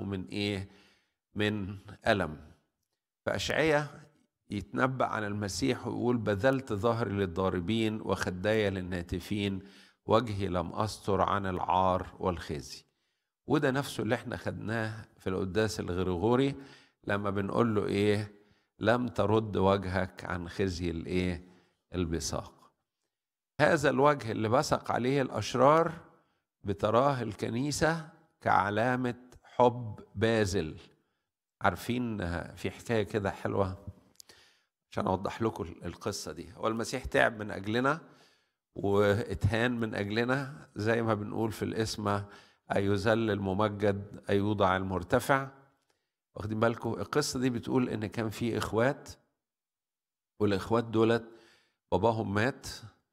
من ألم. فأشعية يتنبأ عن المسيح ويقول بذلت ظهري للضاربين وخداي للناتفين، وجهي لم أستر عن العار والخزي. وده نفسه اللي احنا خدناه في القداس الغريغوري لما بنقول له لم ترد وجهك عن خزي البصاق. هذا الوجه اللي بصق عليه الأشرار بتراه الكنيسة كعلامة حب باذل عارفين في حكاية كده حلوة عشان أوضح لكم القصة دي. هو المسيح تعب من أجلنا واتهان من أجلنا، زي ما بنقول في الاسم أيذل الممجد أيوضع المرتفع. واخدين بالكم؟ القصة دي بتقول إن كان في إخوات، والإخوات دولت باباهم مات،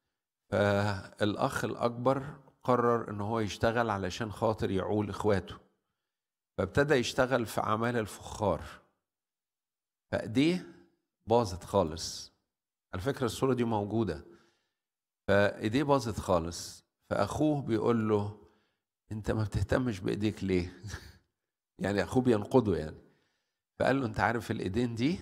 فالأخ الأكبر قرر إن هو يشتغل علشان خاطر يعول إخواته، فابتدى يشتغل في أعمال الفخار، فإيديه باظت خالص. على فكرة الصورة دي موجودة. فإيديه باظت خالص، فأخوه بيقول له أنت ما بتهتمش بإيديك ليه؟ يعني أخوه بينقضه يعني. فقال له أنت عارف الإيدين دي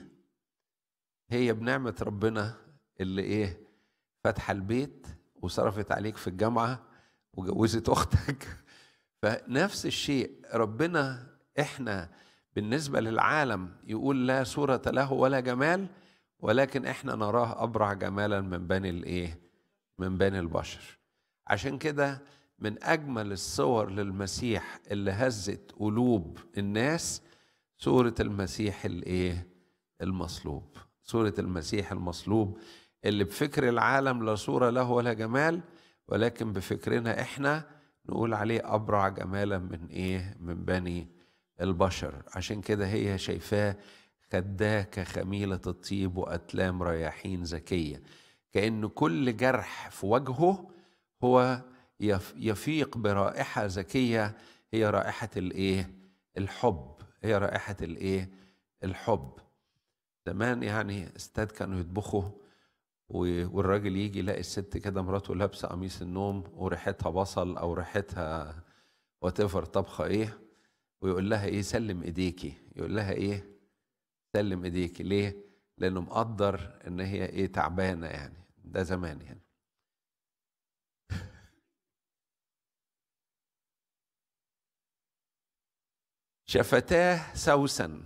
هي بنعمة ربنا اللي فتح البيت وصرفت عليك في الجامعة وجوزت أختك. فنفس الشيء ربنا إحنا بالنسبة للعالم يقول لا صورة له ولا جمال، ولكن إحنا نراه أبرع جمالا من بني من بني البشر. عشان كده من أجمل الصور للمسيح اللي هزت قلوب الناس صورة المسيح المصلوب. صورة المسيح المصلوب اللي بفكر العالم لا صورة له ولا جمال، ولكن بفكرنا احنا نقول عليه أبرع جمالا من بني البشر. عشان كده هي شايفاه خداه كخميلة الطيب وأتلام رياحين زكية، كأن كل جرح في وجهه هو يفيق برائحة زكية، هي رائحة الحب. هي رائحة الحب. زمان يعني استاد كانوا يطبخوا والراجل يجي يلاقي الست كده مراته لابسه قميص النوم وريحتها بصل او ريحتها واتيفر طبخه ويقول لها سلم ايديكي. يقول لها سلم ايديكي ليه؟ لانه مقدر ان هي تعبانه يعني. ده زمان يعني. شفتاه سوسن.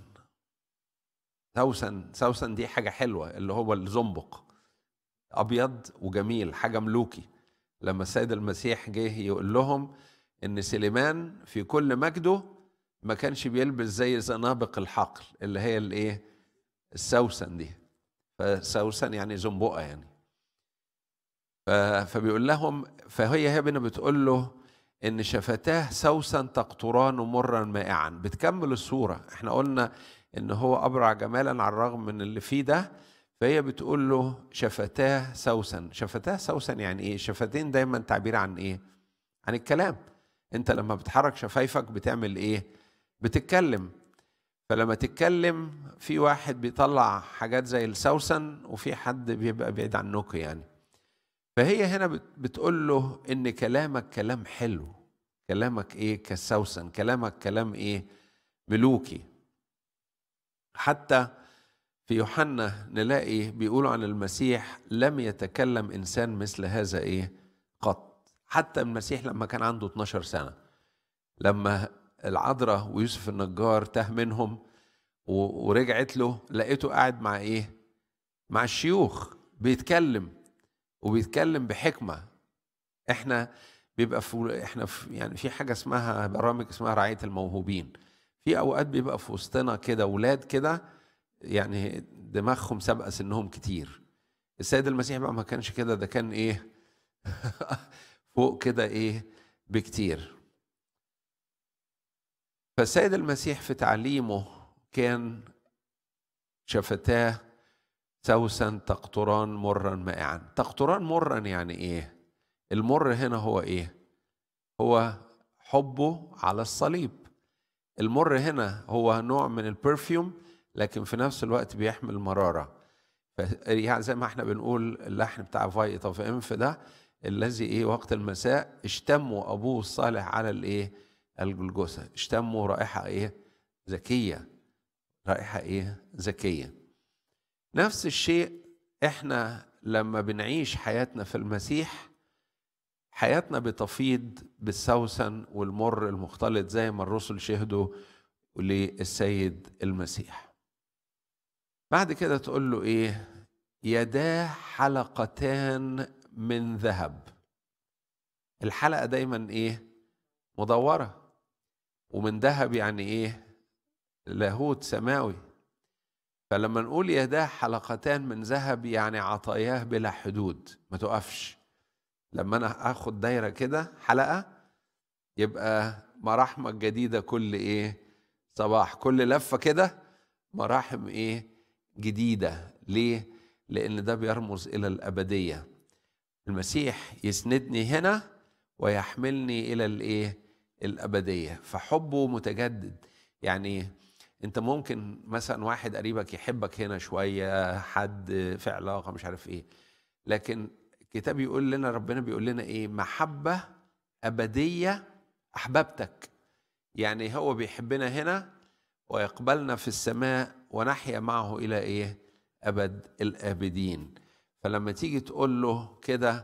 سوسن دي حاجه حلوه، اللي هو الزنبق ابيض وجميل، حاجه ملوكي. لما السيد المسيح جه يقول لهم ان سليمان في كل مجده ما كانش بيلبس زي زنابق الحقل اللي هي السوسن دي. فسوسن يعني زنبقه يعني. فبيقول لهم، فهي هنا بتقول له ان شفتاه سوسن تقطران مرا مائعا. بتكمل الصوره. احنا قلنا ان هو ابرع جمالا على الرغم من اللي فيه ده. فهي بتقول له شفتاه سوسن. شفتاه سوسن يعني شفتين دايما تعبير عن عن الكلام. انت لما بتحرك شفايفك بتعمل بتتكلم. فلما تتكلم في واحد بيطلع حاجات زي السوسن وفي حد بيبقى بعيد عنك يعني. فهي هنا بتقول له ان كلامك كلام حلو، كلامك كالسوسن، كلامك كلام ملوكي. حتى في يوحنا نلاقي بيقولوا عن المسيح لم يتكلم إنسان مثل هذا قط. حتى المسيح لما كان عنده 12 سنة، لما العذراء ويوسف النجار تاه منهم ورجعت له، لقيته قاعد مع الشيوخ وبيتكلم بحكمة. احنا بيبقى يعني في حاجة اسمها برامج اسمها رعاية الموهوبين. في أوقات بيبقى في وسطنا كده ولاد كده يعني دماغهم سابقة سنهم كتير. السيد المسيح بقى ما كانش كده، ده كان فوق كده بكتير. فالسيد المسيح في تعليمه كان شفتاه سوسن تقطران مرا مائعا. تقطران مرا يعني المر هنا هو هو حبه على الصليب. المر هنا هو نوع من البرفيوم، لكن في نفس الوقت بيحمل مرارة. يعني زي ما احنا بنقول اللحن بتاع فايتا في انف ده الذي وقت المساء اشتموا ابوه الصالح على الجلجثة. اشتموا رائحة زكية، رائحة زكية. نفس الشيء احنا لما بنعيش حياتنا في المسيح، حياتنا بتفيض بالسوسن والمر المختلط زي ما الرسل شهدوا للسيد المسيح. بعد كده تقول له يداه حلقتان من ذهب. الحلقة دايما مدورة، ومن ذهب يعني لاهوت سماوي. فلما نقول يداه حلقتان من ذهب يعني عطاياه بلا حدود، ما تقفش. لما انا اخد دايره كده حلقه يبقى مراحمك جديده كل ايه صباح، كل لفه كده مراحم ايه جديده. ليه؟ لان ده بيرمز الى الابديه. المسيح يسندني هنا ويحملني الى الايه الابديه، فحبه متجدد. يعني انت ممكن مثلا واحد قريبك يحبك هنا شويه، حد في علاقه مش عارف ايه، لكن الكتاب يقول لنا، ربنا بيقول لنا ايه؟ محبه ابديه احببتك. يعني هو بيحبنا هنا ويقبلنا في السماء ونحيا معه الى ايه ابد الابدين. فلما تيجي تقول له كده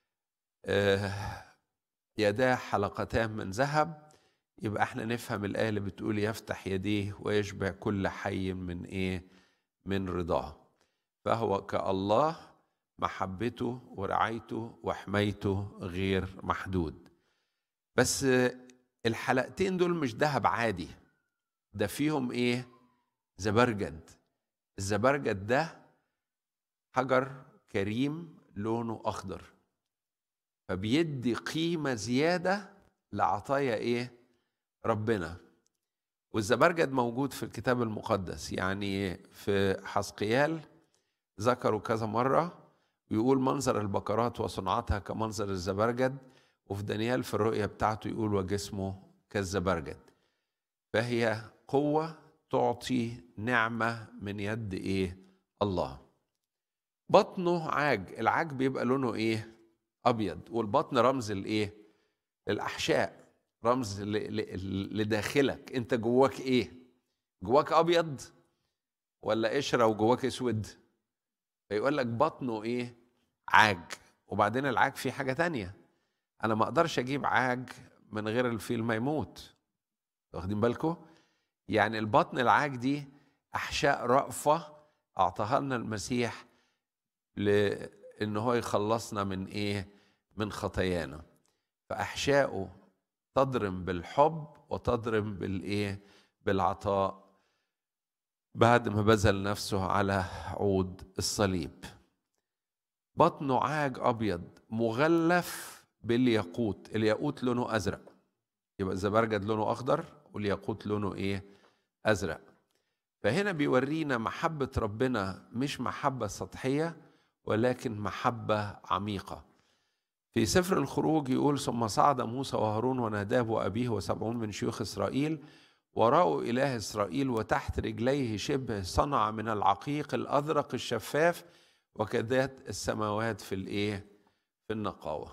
يداه حلقتان من ذهب، يبقى احنا نفهم الآية اللي بتقول يفتح يديه ويشبع كل حي من ايه من رضاه. فهو كالله محبته ورعايته وحمايته غير محدود. بس الحلقتين دول مش ذهب عادي، ده فيهم ايه زبرجد. الزبرجد ده حجر كريم لونه اخضر، فبيدي قيمة زيادة لعطايا ايه ربنا. والزبرجد موجود في الكتاب المقدس، يعني في حزقيال ذكروا كذا مرة، ويقول منظر البقرات وصنعتها كمنظر الزبرجد، وفي دانيال في الرؤية بتاعته يقول وجسمه كالزبرجد. فهي قوة تعطي نعمة من يد ايه الله. بطنه عاج، العاج بيبقى لونه ايه ابيض، والبطن رمز الايه الاحشاء، رمز لداخلك. انت جواك ايه؟ جواك ابيض ولا قشره وجواك اسود؟ فيقول لك بطنه ايه عاج. وبعدين العاج فيه حاجه تانية، انا ما اقدرش اجيب عاج من غير الفيل ما يموت، واخدين بالكم؟ يعني البطن العاج دي احشاء رأفة اعطاها لنا المسيح لان هو يخلصنا من ايه من خطايانا. فاحشاؤه تضرم بالحب وتضرم بالايه بالعطاء بعد ما بذل نفسه على عود الصليب. بطنه عاج ابيض مغلف بالياقوت، الياقوت لونه ازرق، يبقى الزبرجد لونه اخضر والياقوت لونه ايه ازرق. فهنا بيورينا محبة ربنا مش محبة سطحية ولكن محبة عميقة. في سفر الخروج يقول ثم صعد موسى وهارون وناداب وأبيه و70 من شيوخ إسرائيل ورأوا إله إسرائيل، وتحت رجليه شبه صنع من العقيق الأزرق الشفاف وكذات السماوات في الإيه في النقاوة.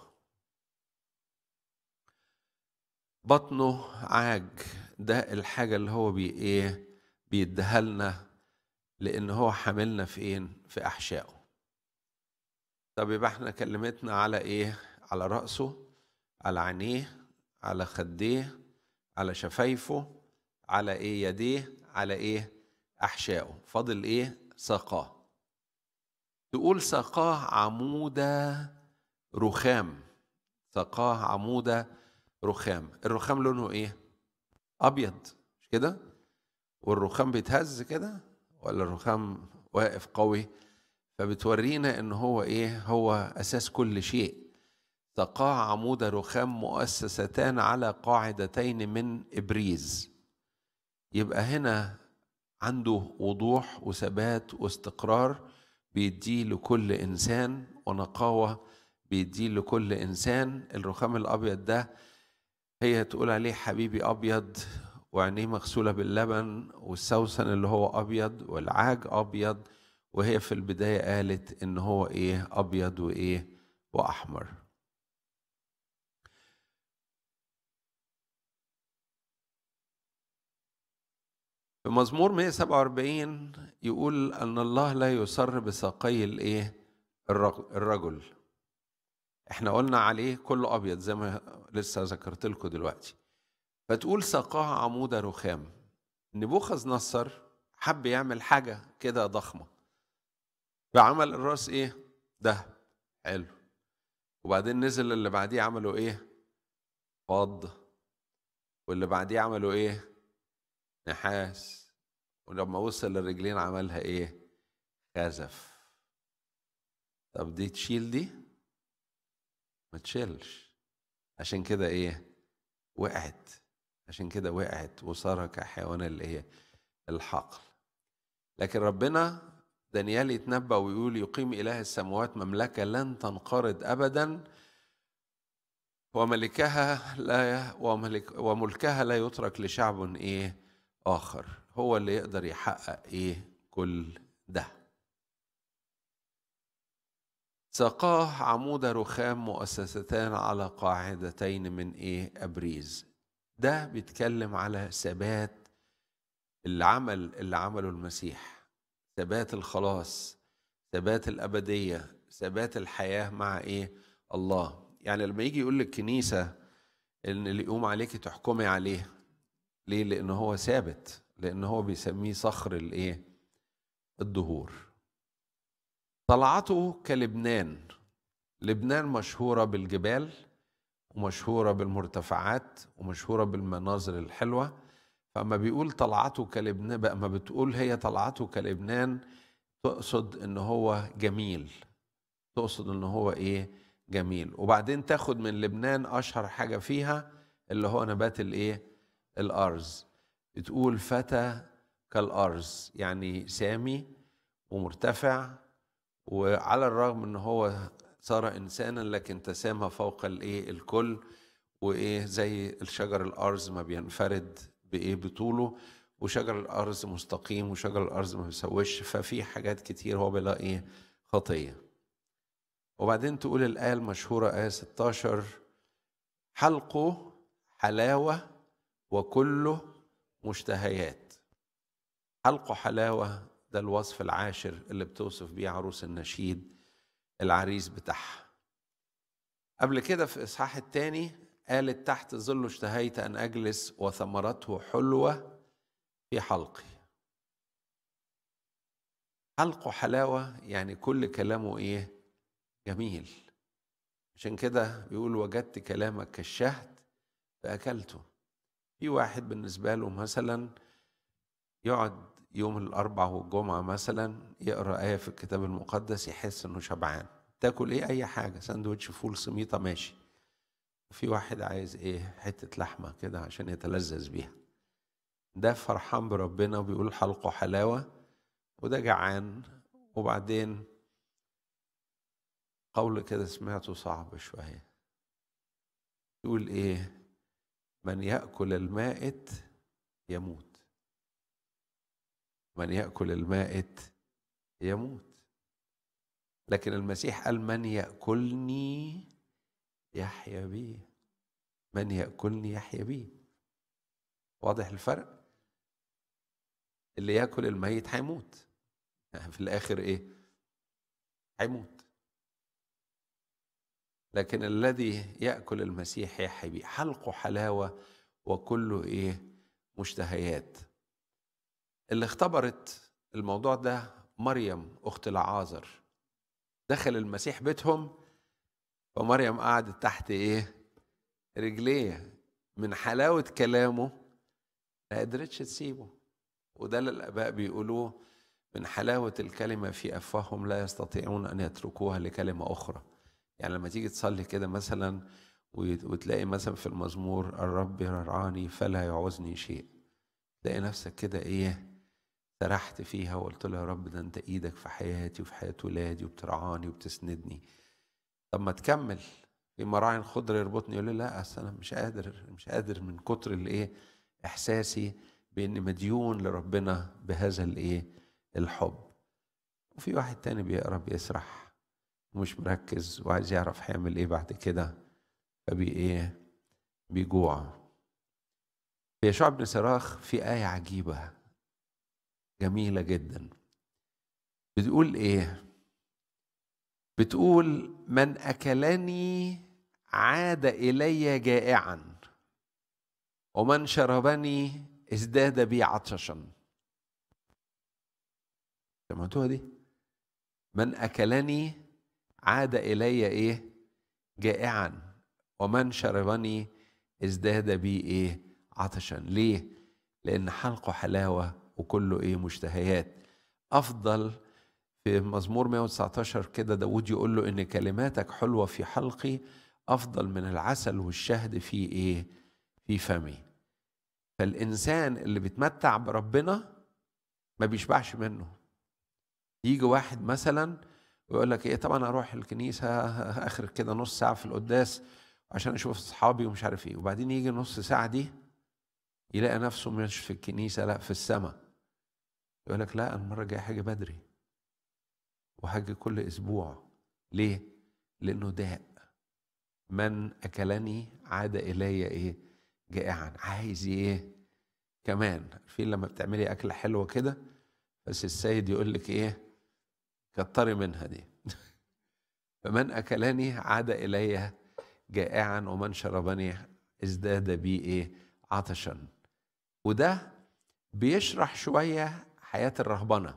بطنه عاج، ده الحاجة اللي هو بيديها لنا لأن هو حاملنا فين في أحشائه. طب يبقى احنا كلمتنا على ايه؟ على رأسه، على عينيه، على خديه، على شفايفه، على ايه يديه، على ايه احشائه. فاضل ايه؟ ساقاه. تقول ساقاه عمودة رخام، ساقاه عمودة رخام. الرخام لونه ايه؟ ابيض مش كده؟ والرخام بيتهز كده ولا الرخام واقف قوي؟ فبتورينا ان هو ايه هو اساس كل شيء. ساقاه عمود رخام مؤسستان على قاعدتين من ابريز. يبقى هنا عنده وضوح وثبات واستقرار بيديه لكل انسان، ونقاوة بيديه لكل انسان. الرخام الابيض ده هي تقول عليه حبيبي ابيض، وعينيه مغسولة باللبن، والسوسن اللي هو ابيض، والعاج ابيض. وهي في البداية قالت إن هو إيه أبيض وإيه وأحمر. في مزمور 147 يقول أن الله لا يسر بساقي الإيه الرجل. إحنا قلنا عليه كله أبيض زي ما لسه ذكرت لكم دلوقتي. فتقول ساقاه عمود رخام. نبوخذ نصر حب يعمل حاجة كده ضخمة، فعمل الراس إيه ده حلو، وبعدين نزل اللي بعديه عملوا ايه فضة، واللي بعديه عملوا ايه نحاس، ولما وصل للرجلين عملها ايه؟ خزف. طب دي تشيل دي؟ ما تشيلش. عشان كده ايه؟ وقعت. عشان كده وقعت وصار كحيوان الايه؟ الحقل. لكن ربنا دانيال يتنبأ ويقول يقيم إله السماوات مملكة لن تنقرض أبدا، وملكها لا يترك لشعب ايه آخر. هو اللي يقدر يحقق ايه؟ كل ده. ساقاه عمود رخام مؤسستان على قاعدتين من ايه؟ أبريز. ده بيتكلم على ثبات العمل اللي عمله المسيح، ثبات الخلاص، ثبات الأبدية، ثبات الحياة مع ايه؟ الله. يعني لما يجي يقول للكنيسة ان اللي يقوم عليك تحكمي عليه، ليه؟ لأنه هو ثابت، لأنه هو بيسميه صخر الايه؟ الدهور. طلعته كلبنان. لبنان مشهورة بالجبال، ومشهورة بالمرتفعات، ومشهورة بالمناظر الحلوة. فأما بيقول طلعته كلبنان بقى، ما بتقول هي طلعته كلبنان، تقصد إن هو جميل، تقصد إن هو إيه؟ جميل. وبعدين تاخد من لبنان أشهر حاجة فيها اللي هو نبات الإيه؟ الأرز. بتقول فتى كالأرز، يعني سامي ومرتفع، وعلى الرغم إن هو صار إنسانا لكن تسامى فوق الإيه؟ الكل. وإيه؟ زي الشجر الأرز ما بينفرد بإيه؟ بطوله، وشجر الأرز مستقيم، وشجر الأرز ما بيسوش. ففي حاجات كتير هو بلا إيه؟ خطية. وبعدين تقول الآية المشهورة آية 16: حلقه حلاوة وكله مشتهيات. حلقه حلاوة، ده الوصف العاشر اللي بتوصف بيه عروس النشيد العريس بتاعها. قبل كده في إصحاح الثاني قالت تحت ظل اشتهيت أن أجلس وثمرته حلوة في حلقي. حلقه حلاوة يعني كل كلامه إيه؟ جميل. عشان كده بيقول وجدت كلامك كالشهد فأكلته. في واحد بالنسبة له مثلا يقعد يوم الأربعاء والجمعة مثلا يقرأ آية في الكتاب المقدس يحس إنه شبعان. تاكل إيه؟ أي حاجة، ساندوتش فول سميطة ماشي. في واحد عايز إيه؟ حتة لحمة كده عشان يتلذذ بيها. ده فرحان بربنا وبيقول حلقه حلاوة، وده جعان. وبعدين قول كده سمعته صعب شوية، يقول إيه؟ من يأكل المائت يموت. من يأكل المائت يموت. لكن المسيح قال من يأكلني يحيا بي. من يأكلني يحيا بي. واضح الفرق؟ اللي يأكل الميت هيموت في الآخر إيه؟ هيموت. لكن الذي يأكل المسيح يحيا بي. حلقه حلاوة وكله إيه؟ مشتهيات. اللي اختبرت الموضوع ده مريم أخت العازر. دخل المسيح بيتهم، فمريم قعدت تحت إيه؟ رجليه. من حلاوة كلامه ما قدرتش تسيبه. وده اللي الآباء بيقولوه، من حلاوة الكلمة في أفواههم لا يستطيعون أن يتركوها لكلمة أخرى. يعني لما تيجي تصلي كده مثلا وتلاقي مثلا في المزمور الرب يرعاني فلا يعوزني شيء، تلاقي نفسك كده إيه؟ سرحت فيها وقلت له يا رب ده أنت إيدك في حياتي وفي حياة ولادي وبترعاني وبتسندني. طب ما تكمل. في مراعي خضر يربطني، يقول لي لا أصل أنا مش قادر من كتر الإيه؟ إحساسي بإني مديون لربنا بهذا الإيه؟ الحب. وفي واحد تاني بيقرأ بيسرح ومش مركز وعايز يعرف هيعمل إيه بعد كده، إيه؟ بيجوع. في يشوع بن صراخ في آية عجيبة جميلة جدا، بتقول إيه؟ بتقول من أكلني عاد إلي جائعا، ومن شربني ازداد بي عطشا. سمعتوها دي؟ من أكلني عاد إلي إيه؟ جائعا، ومن شربني ازداد بي إيه؟ عطشا. ليه؟ لأن حلقه حلاوة وكله ايه مشتهيات. افضل في مزمور 119 كده داود يقول له ان كلماتك حلوة في حلقي افضل من العسل والشهد في ايه في فمي. فالانسان اللي بيتمتع بربنا ما بيشبعش منه. يجي واحد مثلا ويقول لك ايه، طبعا اروح الكنيسة اخر كده نص ساعة في القداس عشان اشوف اصحابي ومش عارف ايه، وبعدين يجي نص ساعة دي يلاقي نفسه مش في الكنيسة، لا في السماء. يقول لك لا، المرة الجاية هاجي بدري وهاجي كل اسبوع. ليه؟ لانه داء. من اكلني عاد الي ايه جائعا. عايز ايه كمان؟ في لما بتعملي اكله حلوه كده بس السيد يقول لك ايه، كتري منها دي. فمن اكلني عاد الي جائعا ومن شربني ازداد بي ايه عطشا. وده بيشرح شويه حياه الرهبنه.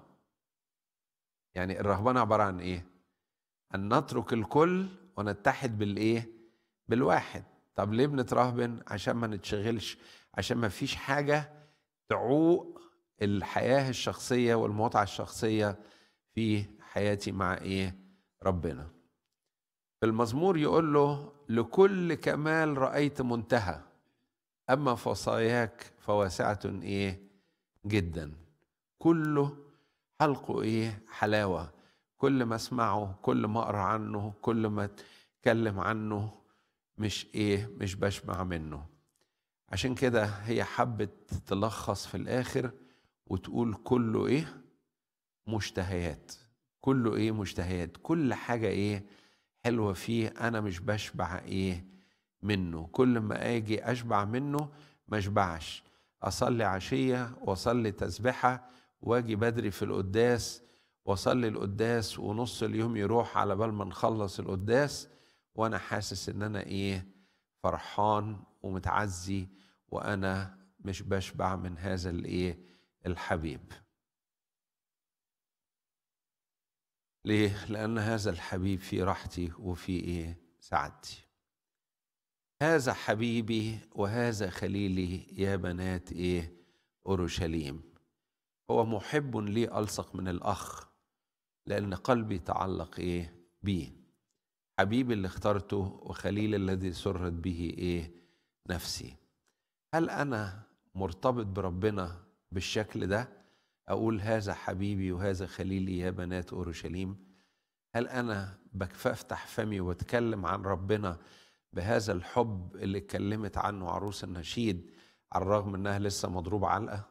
يعني الرهبنه عباره عن ايه؟ ان نترك الكل ونتحد بالايه بالواحد. طب ليه بنترهبن؟ عشان ما نتشغلش، عشان ما فيش حاجة تعوق الحياة الشخصية والمتعة الشخصية في حياتي مع ايه ربنا. في المزمور يقول له لكل كمال رأيت منتهى، أما وصاياك فواسعة ايه جدا. كله حلقه ايه حلاوة. كل ما اسمعه، كل ما اقرا عنه، كل ما اتكلم عنه مش بشبع منه. عشان كده هي حبت تلخص في الاخر وتقول كله ايه مشتهيات. كله ايه مشتهيات. كل حاجة ايه حلوة فيه انا مش بشبع ايه منه. كل ما اجي اشبع منه ما اشبعش. اصلي عشية واصلي تسبحة واجي بدري في القداس واصلي القداس ونص اليوم يروح على بال ما نخلص القداس وانا حاسس ان انا ايه فرحان ومتعزي، وانا مش بشبع من هذا الايه الحبيب. ليه؟ لان هذا الحبيب في راحتي وفي ايه سعادتي. هذا حبيبي وهذا خليلي يا بنات ايه اورشليم. هو محب لي الصق من الاخ، لان قلبي تعلق ايه بيه. حبيبي اللي اخترته وخليل الذي سرت به ايه نفسي. هل انا مرتبط بربنا بالشكل ده؟ اقول هذا حبيبي وهذا خليلي يا بنات اورشليم. هل انا بفتح فمي واتكلم عن ربنا بهذا الحب اللي اتكلمت عنه عروس النشيد، على الرغم انها لسه مضروبة علقة؟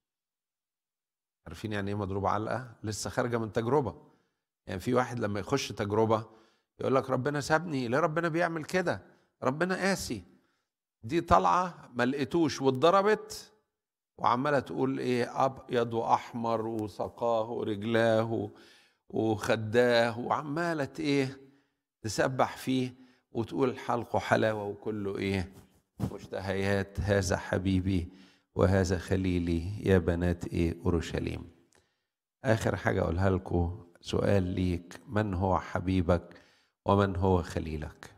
عارفين يعني ايه مضروبة علقة؟ لسه خارجة من تجربة. يعني في واحد لما يخش تجربة يقول لك ربنا سابني، ليه ربنا بيعمل كده؟ ربنا قاسي. دي طالعة ما لقيتوش واتضربت وعمالة تقول ايه ابيض واحمر وسقاه ورجلاه وخداه، وعمالة ايه تسبح فيه وتقول حلقه حلاوة وكله ايه مشتهيات. هذا حبيبي وهذا خليلي يا بنات ايه اورشليم. اخر حاجة اقولها لكم سؤال ليك، من هو حبيبك ومن هو خليلك؟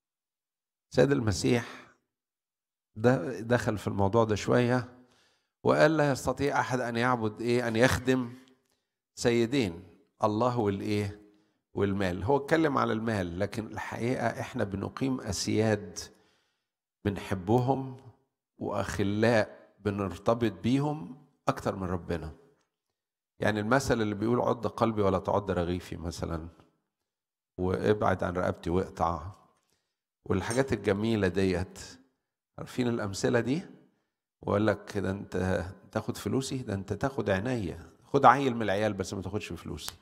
سيد المسيح ده دخل في الموضوع ده شوية وقال لا يستطيع أحد أن يعبد إيه أن يخدم سيدين، الله والإيه والمال. هو اتكلم على المال، لكن الحقيقة إحنا بنقيم أسياد بنحبهم وأخلاء بنرتبط بيهم أكتر من ربنا. يعني المثل اللي بيقول عض قلبي ولا تعض رغيفي مثلا، وابعد عن رقبتي واقطع، والحاجات الجميلة ديت. عارفين الأمثلة دي؟ وقال لك ده أنت تاخد فلوسي، ده أنت تاخد عينيا، خد عيل من العيال بس ما تاخدش فلوسي.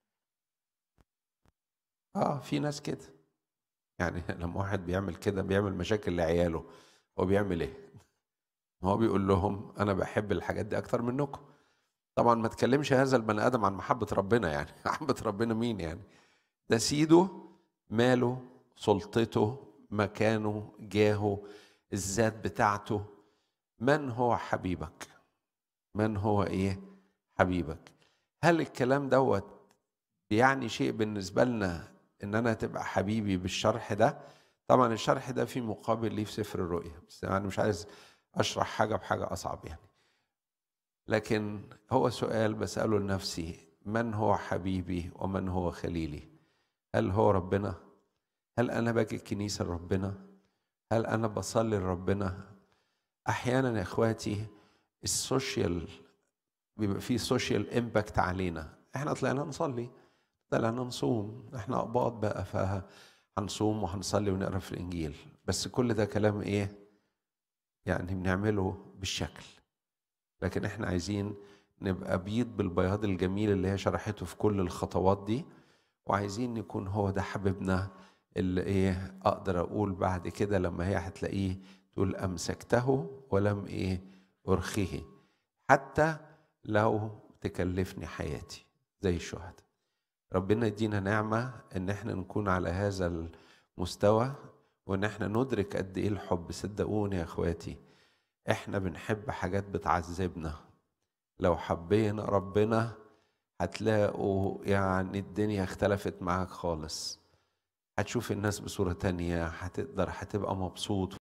في ناس كده. يعني لما واحد بيعمل كده بيعمل مشاكل لعياله، هو بيعمل ايه؟ هو بيقول لهم انا بحب الحاجات دي اكتر منكم. طبعا ما تكلمش هذا البني ادم عن محبة ربنا. يعني محبة ربنا مين يعني؟ ده سيده، ماله، سلطته، مكانه، جاهه، الذات بتاعته. من هو حبيبك؟ من هو ايه حبيبك؟ هل الكلام دوت يعني شيء بالنسبة لنا ان انا تبقى حبيبي بالشرح ده؟ طبعا الشرح ده في مقابل ليه في سفر الرؤيا، بس انا مش عايز اشرح حاجة بحاجة اصعب يعني. لكن هو سؤال بسأله لنفسي: من هو حبيبي ومن هو خليلي؟ هل هو ربنا؟ هل أنا باجي الكنيسة لربنا؟ هل أنا بصلي لربنا؟ أحيانا يا إخواتي السوشيال بيبقى فيه سوشيال امباكت علينا. احنا طلعنا نصلي، طلعنا نصوم، احنا أقباط بقى، فهنصوم وهنصلي ونقرأ في الإنجيل، بس كل ده كلام إيه؟ يعني بنعمله بالشكل. لكن احنا عايزين نبقى بيض بالبياض الجميل اللي هي شرحته في كل الخطوات دي، وعايزين يكون هو ده حبيبنا اللي ايه اقدر اقول بعد كده لما هي هتلاقيه تقول امسكته ولم ايه ارخيه، حتى لو تكلفني حياتي زي الشهداء. ربنا يدينا نعمة ان احنا نكون على هذا المستوى، وان احنا ندرك قد ايه الحب. صدقوني يا اخواتي احنا بنحب حاجات بتعذبنا، لو حبينا ربنا هتلاقوا يعني الدنيا اختلفت معاك خالص، هتشوف الناس بصورة تانية، هتبقى مبسوط.